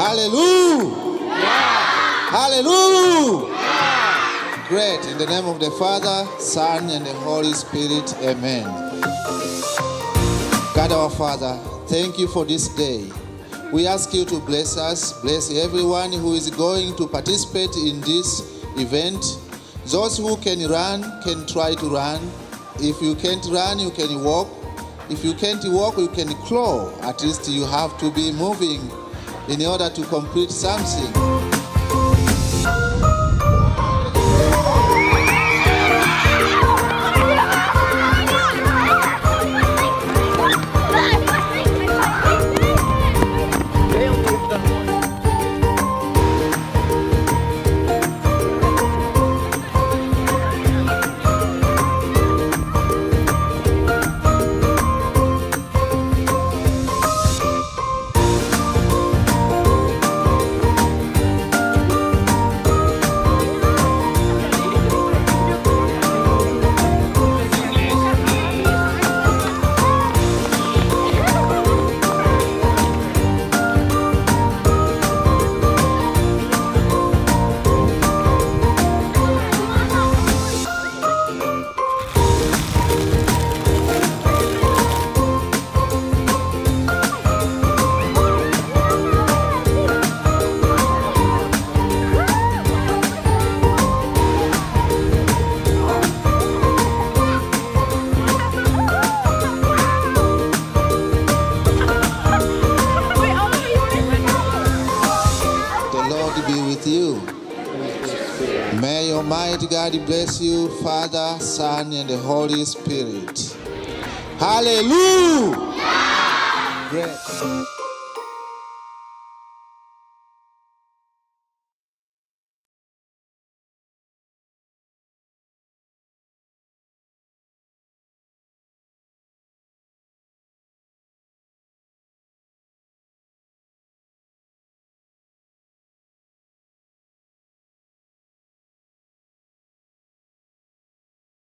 Hallelujah. Yeah. Hallelujah. Yeah. Great. In the name of the Father, Son, and the Holy Spirit. Amen. God our Father, thank you for this day. We ask you to bless us, bless everyone who is going to participate in this event. Those who can run, can try to run. If you can't run, you can walk. If you can't walk, you can crawl. At least you have to be moving in order to complete something. May Almighty God bless you, Father, Son, and the Holy Spirit. Hallelujah! Great.